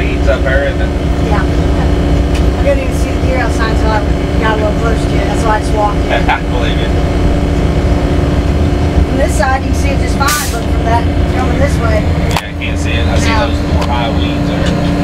weeds up there, isn't it? Yeah. I couldn't even see the deer outside until I got a little close to it. That's why I just walked in. I believe it. From this side, you can see it just fine, but from that coming this way. Yeah, I can't see it. I see those more high weeds there.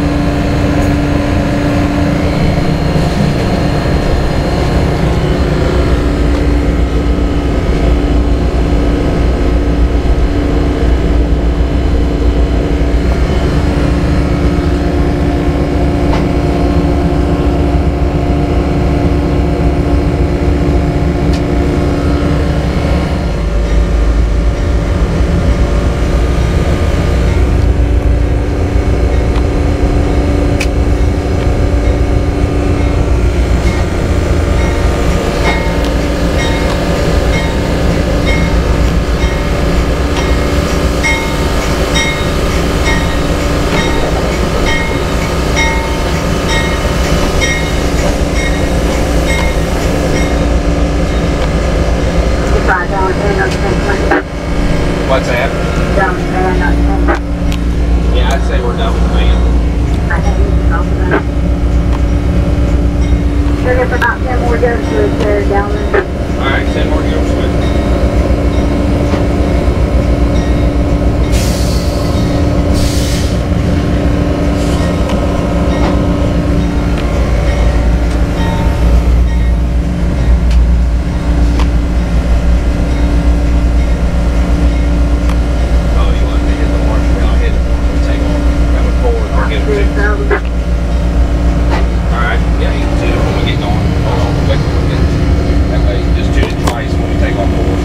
What's that? Down the van, not the Yeah, I'd say we're done with the van. I had you talk about it. Sugar for about 10 more goes to there down there. Alright, 10 more goes with it. Alright, yeah, you can do it when we get going. Hold on, wait, that way, just do it twice when we take off forward.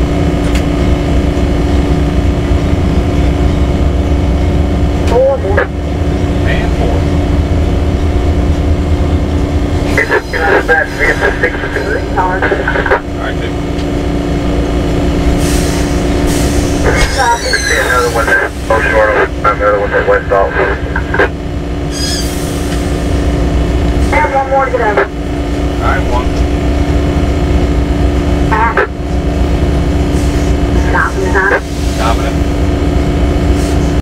Forward. And forward. That's 6 cars. Alright, dude. See another one that's short of another one that west off. And one more to get over. Alright, one.